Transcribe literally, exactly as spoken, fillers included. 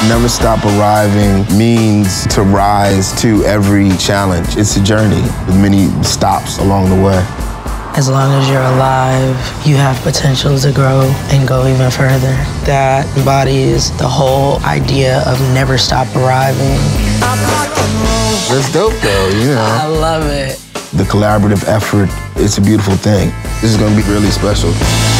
Never stop arriving means to rise to every challenge. It's a journey with many stops along the way. As long as you're alive, you have potential to grow and go even further. That embodies the whole idea of never stop arriving. That's dope though, you know. I love it. The collaborative effort, it's a beautiful thing. This is gonna be really special.